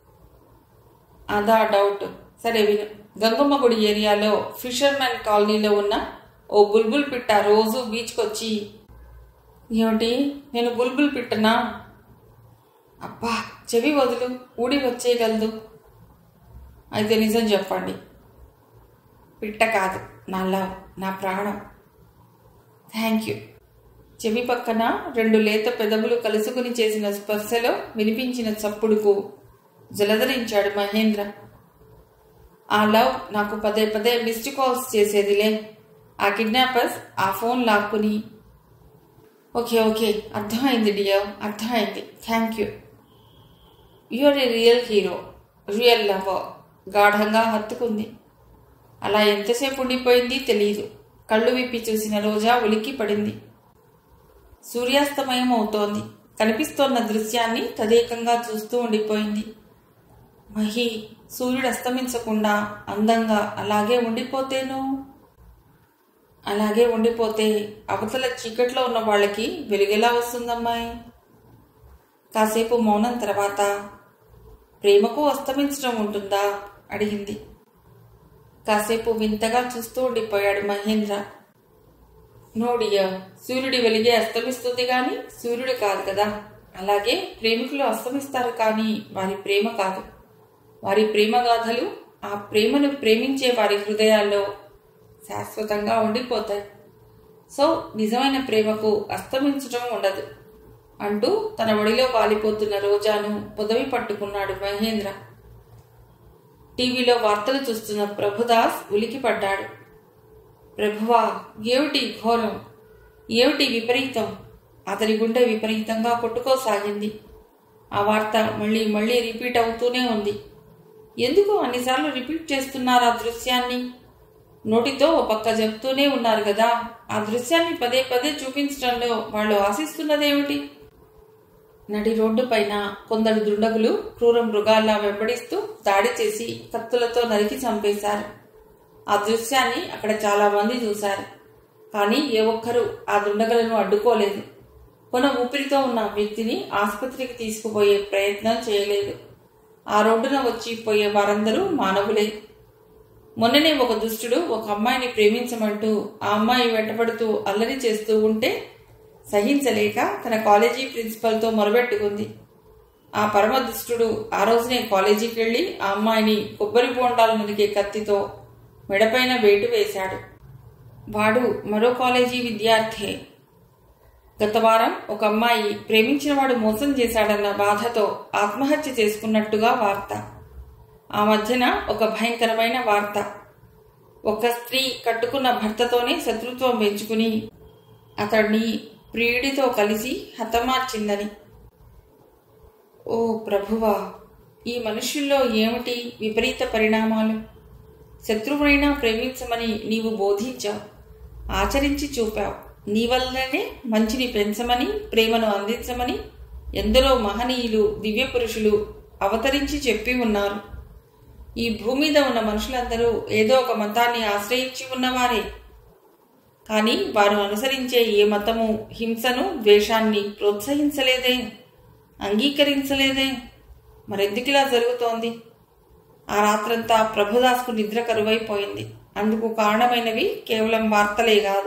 అదా డౌట్. సరే విను. గంగమ్మ గుడి ఏరియాలో ఫిషర్మెన్ కాలనీలో ఉన్న ఓ బుల్బుల్ పిట్ట రోజు బీచ్కి వచ్చి, ఏమిటి నేను బుల్బుల్ పిట్టనా? అబ్బా, చెవి వదులు, ఊడి వచ్చేయగలదు. అయితే నిజం చెప్పండి. పిట్ట కాదు, నా లవ్, నా ప్రాణం. Thank you. చెవి పక్కన 2 లేత పెదవులు కలుసుకుని చేసిన స్పర్శలో వినిపించిన చప్పుడుకు జలధరించాడు మహేంద్ర. ఆ లవ్ నాకు పదే పదే మిస్డ్ కాల్స్ చేసేదిలే. ఆ కిడ్నాపర్స్ ఆ ఫోన్ లాక్కుని. ఓకే ఓకే, అర్థమైంది డియర్, అర్థమైంది. Thank you. You're a real hero, real lover. గాఢంగా హత్తుకుంది. అలా ఎంతసేపు ఉండిపోయింది తెలియదు. కళ్ళు విప్పి చూసిన రోజా ఉలిక్కి పడింది. సూర్యాస్తమయం అవుతోంది. కనిపిస్తోన్న దృశ్యాన్ని తదేకంగా చూస్తూ ఉండిపోయింది. మహి, సూర్యుడు అస్తమించకుండా అందంగా అలాగే ఉండిపోతేను. అలాగే ఉండిపోతే అవతల చీకట్లో ఉన్న వాళ్ళకి వెలుగెలా వస్తుందమ్మాయి? కాసేపు మౌనం తర్వాత, ప్రేమకు అస్తమించడం ఉంటుందా అడిగింది. కాసేపు వింతగా చూస్తూ ఉండిపోయాడు మహేంద్ర. నోడియర్, సూర్యుడి వెలిగే అస్తమిస్తుంది గాని సూర్యుడు కాదు కదా. అలాగే ప్రేమికులు అస్తమిస్తారు కానీ వారి ప్రేమ కాదు. వారి ప్రేమ గాథలు ఆ ప్రేమను ప్రేమించే వారి హృదయాల్లో శాశ్వతంగా ఉండిపోతాయి. సో నిజమైన ప్రేమకు అస్తమించడం ఉండదు అంటూ తన ఒడిలో వాలిపోతున్న రోజాను పొదవి పట్టుకున్నాడు మహేంద్ర. టీవీలో వార్తలు చూస్తున్న ప్రభుదాస్ ఉలికిపడ్డాడు. ప్రభువా, ఏమిటి ఘోరం, ఏమిటి విపరీతం? అతని గుండె విపరీతంగా కొట్టుకోసాగింది. ఆ వార్త మళ్ళీ మళ్ళీ రిపీట్ అవుతూనే ఉంది. ఎందుకు అన్నిసార్లు రిపీట్ చేస్తున్నారు ఆ దృశ్యాన్ని? నోటితో ఓ పక్క చెప్తూనే ఉన్నారు కదా, ఆ దృశ్యాన్ని పదే పదే చూపించడంలో వాళ్ళు ఆశిస్తున్నదేమిటి? నడి రోడ్డు పైన కొందరు దుండగులు క్రూర మృగాల్లా వెంబడిస్తూ దాడి చేసి కత్తులతో నరికి చంపేశారు. ఆ దృశ్యాన్ని అక్కడ చాలా మంది చూశారు. కానీ ఏ ఒక్కరూ ఆ దుండగులను అడ్డుకోలేదు. కొన ఊపిరితో ఉన్న వ్యక్తిని ఆసుపత్రికి తీసుకుపోయే ప్రయత్నం చేయలేదు. ఆ రోడ్డున వచ్చి పోయే వారందరూ మానవులే. మొన్ననే ఒక దుష్టుడు ఒక అమ్మాయిని ప్రేమించమంటూ ఆ అమ్మాయి వెంటబడుతూ అల్లరి చేస్తూ ఉంటే సహించలేక తన కాలేజీ ప్రిన్సిపల్తో మొరబెట్టుకుంది. ఆ పరమ దుష్టుడు ఆ రోజునే కాలేజీకి వెళ్లి ఆ అమ్మాయిని కొబ్బరి బోండాలు నరికే కత్తితో మెడపైన వేటు వేశాడు. వాడు మరో కాలేజీ విద్యార్థే. గత వారం ఒక అమ్మాయి ప్రేమించినవాడు మోసం చేశాడన్న బాధతో ఆత్మహత్య చేసుకున్నట్టుగా వార్త. ఆ మధ్యన ఒక భయంకరమైన వార్త. ఒక స్త్రీ కట్టుకున్న భర్తతోనే శత్రుత్వం పెంచుకుని అతడిని ప్రియుడితో కలిసి హతమార్చిందని. ఓ ప్రభువా, ఈ మనుషుల్లో ఏమిటి విపరీత పరిణామాలు? శత్రువునైనా ప్రేమించమని నీవు బోధించావు, ఆచరించి చూపావు. నీ వల్లనే మంచిని పెంచమని, ప్రేమను అందించమని ఎందరో మహనీయులు, దివ్య పురుషులు అవతరించి చెప్పి ఉన్నారు. ఈ భూమి మీద ఉన్న మనుషులందరూ ఏదో ఒక మతాన్ని ఆశ్రయించి ఉన్నవారే. కానీ వారు అనుసరించే ఏ మతము హింసను, ద్వేషాన్ని ప్రోత్సహించలేదే, అంగీకరించలేదే. మరెందుకిలా జరుగుతోంది? ఆ రాత్రంతా ప్రభుదాస్కు నిద్ర కరువైపోయింది. అందుకు కారణమైనవి కేవలం వార్తలే కాదు.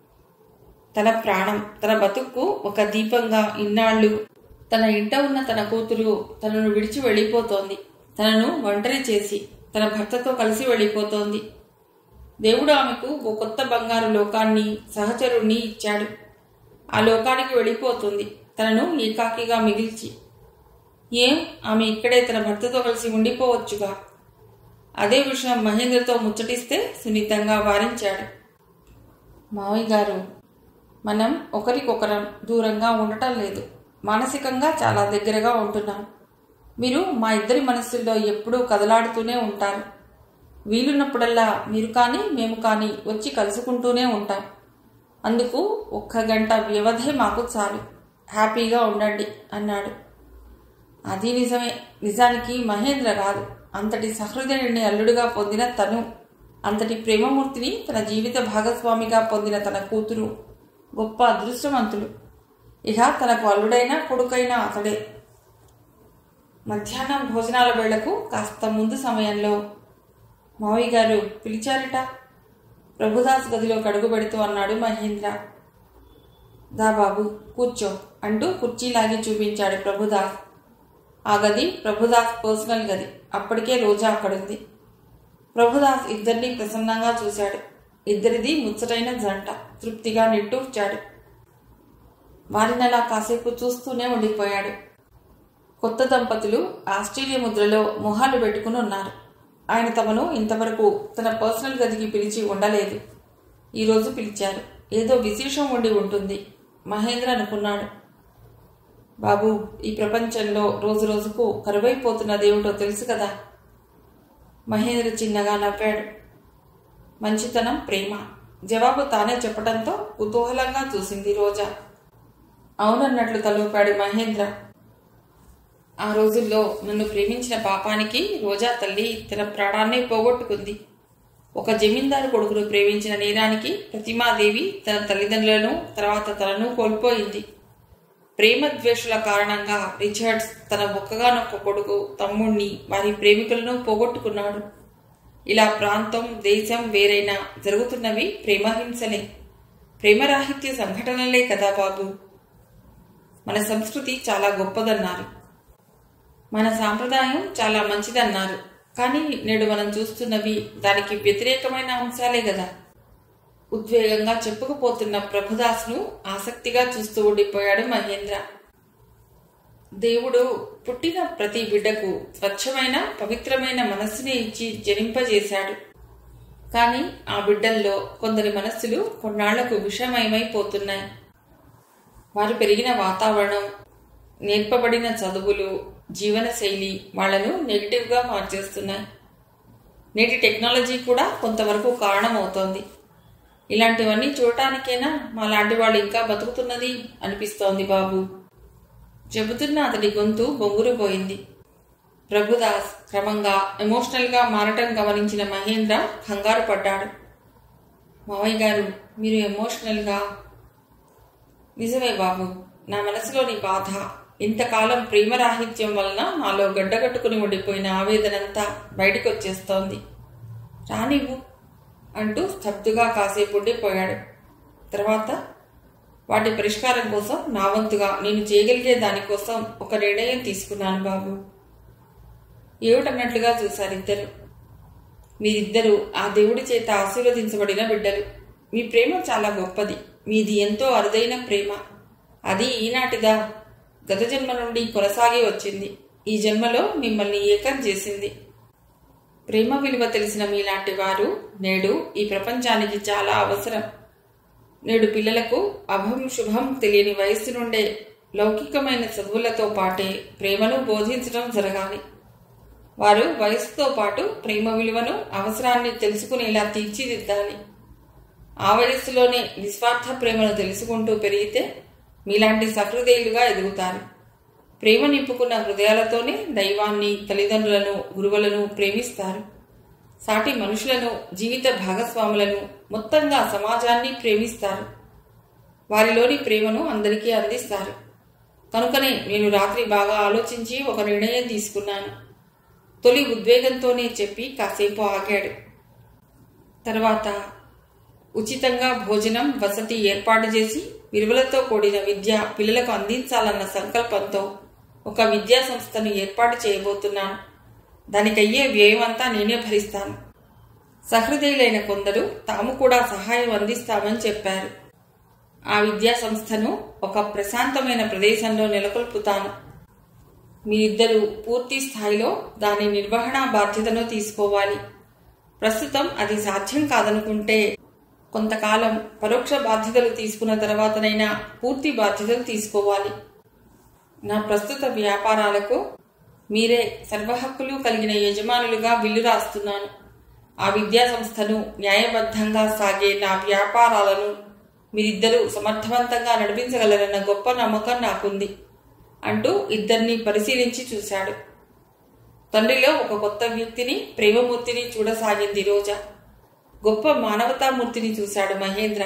తన ప్రాణం, తన బతుక్కు ఒక దీపంగా ఇన్నాళ్లు తన ఇంట ఉన్న తన కూతురు తనను విడిచి వెళ్ళిపోతోంది. తనను ఒంటరి చేసి తన భర్తతో కలిసి వెళ్ళిపోతోంది. దేవుడు ఆమెకు ఓ కొత్త బంగారు లోకాన్ని, సహచరుణ్ణి ఇచ్చాడు. ఆ లోకానికి వెళ్ళిపోతుంది తనను ఏకాకిగా మిగిల్చి. ఏం, ఆమె ఇక్కడే తన భర్తతో కలిసి ఉండిపోవచ్చుగా. అదే విషయం మహేంద్రతో ముచ్చటిస్తే సున్నితంగా వారించాడు. మావయ్య గారు, మనం ఒకరికొకరం దూరంగా ఉండటం లేదు. మానసికంగా చాలా దగ్గరగా ఉంటున్నాం. మీరు మా ఇద్దరి మనస్సుల్లో ఎప్పుడూ కదలాడుతూనే ఉంటారు. వీలున్నప్పుడల్లా మీరు కానీ మేము కానీ వచ్చి కలుసుకుంటూనే ఉంటాం. అందుకు 1 గంట వ్యవధే మాకు చాలు. హ్యాపీగా ఉండండి అన్నాడు. అది నిజమే. నిజానికి మహేంద్ర కాదు, అంతటి సహృదయుడిని అల్లుడుగా పొందిన తను, అంతటి ప్రేమమూర్తిని తన జీవిత భాగస్వామిగా పొందిన తన కూతురు గొప్ప అదృష్టవంతులు. ఇక తనకు అల్లుడైనా కొడుకైనా అతడే. మధ్యాహ్నం భోజనాల వేళకు కాస్త ముందు సమయంలో మావయ్య గారు పిలిచారట. ప్రభుదాస్ గదిలోకి అడుగు పెడుతూ అన్నాడు మహేంద్ర. దా బాబు కూర్చో అంటూ కుర్చీ లాగి చూపించాడు ప్రభుదాస్. ఆ గది ప్రభుదాస్ పర్సనల్ గది. అప్పటికే రోజా అక్కడుంది. ప్రభుదాస్ ఇద్దరిని ప్రసన్నంగా చూశాడు. ఇద్దరిది ముచ్చటైన జంట. తృప్తిగా నిట్టూర్చాడు. వారినలా కాసేపు చూస్తూనే ఉండిపోయాడు. కొత్త దంపతులు ఆస్ట్రేలియా ముద్రలో మొహాలు పెట్టుకుని ఉన్నారు. ఆయన తమను ఇంతవరకు తన పర్సనల్ గదికి పిలిచి ఉండలేదు. ఈరోజు పిలిచారు. ఏదో విశేషం ఉండి ఉంటుంది మహేంద్ర అనుకున్నాడు. బాబు, ఈ ప్రపంచంలో రోజు రోజుకు కరువైపోతున్నదేమిటో తెలుసు కదా. మహేంద్ర చిన్నగా నవ్వాడు. మంచితనం, ప్రేమ. జవాబు తానే చెప్పడంతో కుతూహలంగా చూసింది రోజా. అవునన్నట్లు తలూపాడు మహేంద్ర. ఆ రోజుల్లో నన్ను ప్రేమించిన పాపానికి రోజా తల్లి తన ప్రాణాన్ని పోగొట్టుకుంది. ఒక జమీందారు కొడుకును ప్రేమించిన నేరానికి ప్రతిమాదేవి తన తల్లిదండ్రులను, తర్వాత తనను కోల్పోయింది. ప్రేమ ద్వేషుల కారణంగా రిచర్డ్స్ తన ఒక్కగానొక్క కొడుకు, తమ్ముణ్ణి, వారి ప్రేమికులను పోగొట్టుకున్నాడు. ఇలా ప్రాంతం, దేశం వేరైనా జరుగుతున్నవి ప్రేమహింసలే, ప్రేమరాహిత్య సంఘటనలే కదా బాబు. మన సంస్కృతి చాలా గొప్పదన్నారు. మన సాంప్రదాయం చాలా మంచిదన్నారు. కానీ నేడు మనం చూస్తున్నవి దానికి వ్యతిరేకమైన అంశాలే కదా. ఉద్వేగంగా చెప్పుకుపోతున్న ప్రభుదాస్ను ఆసక్తిగా చూస్తూ ఉండిపోయాడు మహేంద్ర. దేవుడు పుట్టిన ప్రతి బిడ్డకు స్వచ్ఛమైన, పవిత్రమైన మనస్సుని ఇచ్చి జనింపజేశాడు. కానీ ఆ బిడ్డల్లో కొందరి మనస్సులు కొన్నాళ్లకు విషమయమైపోతున్నాయి. వారు పెరిగిన వాతావరణం, నేర్పబడిన చదువులు, జీవనశైలి వాళ్లను నెగిటివ్గా మార్చేస్తున్నాయి. నేటి టెక్నాలజీ కూడా కొంతవరకు కారణమవుతోంది. ఇలాంటివన్నీ చూడటానికైనా మా లాంటి వాళ్ళు ఇంకా బతుకుతున్నది అనిపిస్తోంది బాబు. చెబుతున్న అతడి గొంతు బొంగురుపోయింది. ప్రభుదాస్ క్రమంగా ఎమోషనల్గా మారటం గమనించిన మహేంద్ర కంగారు పడ్డాడు. మావయ్య గారు, మీరు ఎమోషనల్గా? నిజమే బాబు, నా మనసులోని బాధ, ఇంతకాలం ప్రేమరాహిత్యం వలన నాలో గడ్డగట్టుకుని ఉండిపోయిన ఆవేదనంతా బయటికొచ్చేస్తోంది. రానివ్వు అంటూ స్తబ్దుగా కాసేపు ఉండిపోయాడు. తర్వాత, వాటి పరిష్కారం కోసం నా వంతుగా నేను చేయగలిగే దానికోసం ఒక నిర్ణయం తీసుకున్నాను బాబు. ఏమిటన్నట్లుగా చూశారిద్దరు. మీరిద్దరూ ఆ దేవుడి చేత ఆశీర్వదించబడిన బిడ్డలు. మీ ప్రేమ చాలా గొప్పది. మీది ఎంతో అరుదైన ప్రేమ. అది ఈనాటిదా, గత జన్మ నుండి కొనసాగి వచ్చింది. ఈ జన్మలో మిమ్మల్ని ఏకం చేసింది. ప్రేమ విలువ తెలిసిన మీలాంటి వారు నేడు ఈ ప్రపంచానికి చాలా అవసరం. నేడు పిల్లలకు అభం శుభం తెలియని వయస్సు నుండే లౌకికమైన చదువులతో పాటే ప్రేమను బోధించడం జరగాలి. వారు వయస్సుతో పాటు ప్రేమ విలువను, అవసరాన్ని తెలుసుకునేలా తీర్చిదిద్దాలి. ఆ వయస్సులోనే నిస్వార్థ ప్రేమను తెలుసుకుంటూ పెరిగితే మీలాంటి సహృదయులుగా ఎదుగుతారు. ప్రేమ నింపుకున్న హృదయాలతోనే దైవాన్ని, తల్లిదండ్రులను, గురువులను ప్రేమిస్తారు. సాటి మనుషులను, జీవిత భాగస్వాములను, మొత్తంగా సమాజాన్ని ప్రేమిస్తారు. వారిలోని ప్రేమను అందరికీ అందిస్తారు. కనుకనే నేను రాత్రి బాగా ఆలోచించి ఒక నిర్ణయం తీసుకున్నాను. తొలి ఉద్వేగంతోనే చెప్పి కాసేపు ఆగాడు. తర్వాత, ఉచితంగా భోజనం, వసతి ఏర్పాటు చేసి విలువలతో కూడిన విద్య పిల్లలకు అందించాలన్న సంకల్పంతో ఒక విద్యా సంస్థను ఏర్పాటు చేయబోతున్నాను. దానికయ్యే వ్యయం అంతా నేనే భరిస్తాను. సహృదయులైన కొందరు తాము కూడా సహాయం అందిస్తామని చెప్పారు. ఆ విద్యా సంస్థను ఒక ప్రశాంతమైన ప్రదేశంలో నెలకొల్పుతాను. మీరిద్దరూ పూర్తి స్థాయిలో దాని నిర్వహణ బాధ్యతను తీసుకోవాలి. ప్రస్తుతం అది సాధ్యం కాదనుకుంటే కొంతకాలం పరోక్ష బాధ్యతలు తీసుకున్న తర్వాతనైనా పూర్తి బాధ్యతలు తీసుకోవాలి. నా ప్రస్తుత వ్యాపారాలకు మీరే సర్వహక్కులు కలిగిన యజమానులుగా బిల్లు రాస్తున్నాను. ఆ విద్యా సంస్థను, న్యాయబద్ధంగా సాగే నా వ్యాపారాలను మీరిద్దరూ సమర్థవంతంగా నడిపించగలరన్న గొప్ప నమ్మకం నాకుంది అంటూ ఇద్దరిని పరిశీలించి చూశాడు. తండ్రిలో ఒక కొత్త వ్యక్తిని, ప్రేమమూర్తిని చూడసాగింది రోజా. గొప్ప మానవతామూర్తిని చూశాడు మహేంద్ర.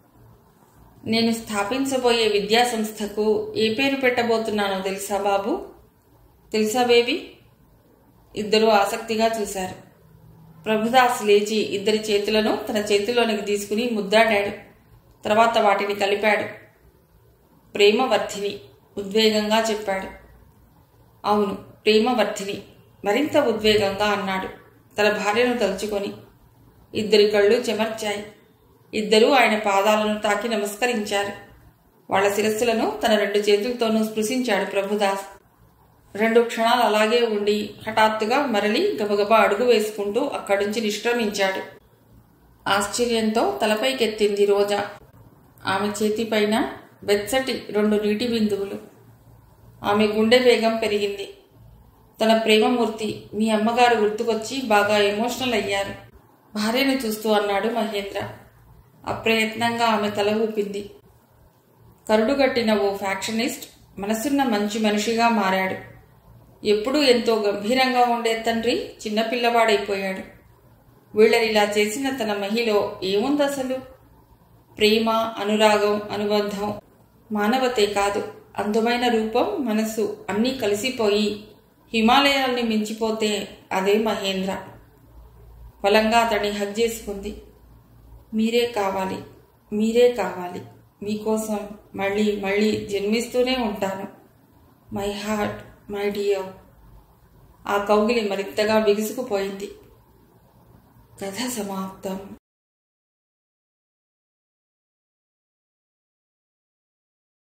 నేను స్థాపించబోయే విద్యా సంస్థకు ఏ పేరు పెట్టబోతున్నానో తెలుసా బాబు? తెలుసా బేబీ? ఇద్దరూ ఆసక్తిగా చూశారు. ప్రభుదాస్ లేచి ఇద్దరి చేతులను తన చేతిలోనికి తీసుకుని ముద్దాడాడు. తర్వాత వాటిని కలిపాడు. ప్రేమవర్ధిని ఉద్వేగంగా చెప్పాడు. అవును, ప్రేమవర్ధిని, మరింత ఉద్వేగంగా అన్నాడు తన భార్యను తలుచుకొని. ఇద్దరి కళ్ళు చెమర్చాయి. ఇద్దరూ ఆయన పాదాలను తాకి నమస్కరించారు. వాళ్ల శిరస్సులను తన 2 చేతులతోనూ స్పృశించాడు ప్రభుదాస్. 2 క్షణాలు అలాగే ఉండి హఠాత్తుగా మరలి గబగబా అడుగు వేసుకుంటూ అక్కడుంచి నిష్క్రమించాడు. ఆశ్చర్యంతో తలపైకెత్తింది రోజా. ఆమె చేతిపైన వెచ్చటి 2 నీటి బిందువులు. ఆమె గుండె వేగం పెరిగింది. తన ప్రేమమూర్తి, మీ అమ్మగారు గుర్తుకొచ్చి బాగా ఎమోషనల్ అయ్యారు భార్యను చూస్తూ అన్నాడు మహేంద్ర. అప్రయత్నంగా ఆమె తల ఊపింది. కరుడుగట్టిన ఓ ఫ్యాక్షనిస్ట్ మనసున్న మంచి మనిషిగా మారాడు. ఎప్పుడూ ఎంతో గంభీరంగా ఉండే తండ్రి చిన్నపిల్లవాడైపోయాడు. వీళ్ళనిలా చేసిన తన మహిలో ఏముందసలు? ప్రేమ, అనురాగం, అనుబంధం, మానవతే కాదు, అందమైన రూపం, మనసు అన్నీ కలిసిపోయి హిమాలయాల్ని మించిపోతే అదే మహేంద్ర. బలంగా అతన్ని హగ్ చేసుకుంది. మీరే కావాలి, మీరే కావాలి, మీకోసం మళ్ళీ మళ్ళీ జన్మిస్తూనే ఉంటాను. My heart, my dear. ఆ కౌగిలి మరింతగా బిగుసుకుపోయింది. కథ సమాప్తం.